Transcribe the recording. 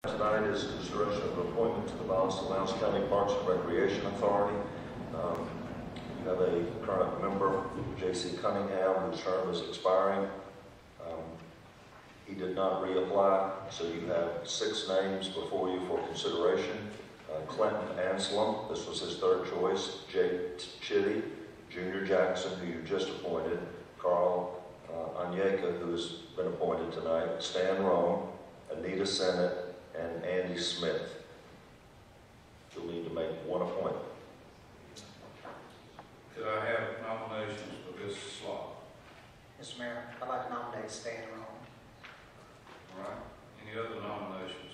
Tonight is consideration of appointment to the Lowndes County Parks and Recreation Authority. You have a current member, J.C. Cunningham, whose term is expiring. He did not reapply, so you have 6 names before you for consideration. Clinton Anselm, this was his third choice. Jake Chitty, Junior Jackson, who you just appointed. Carl Anyeka, who has been appointed tonight. Stan Rome, Anita Sennett, and Andy Smith. You'll need to make one appointment. Could I have nominations for this slot? Mr. Mayor, I'd like to nominate Stan Rome. All right. Any other nominations?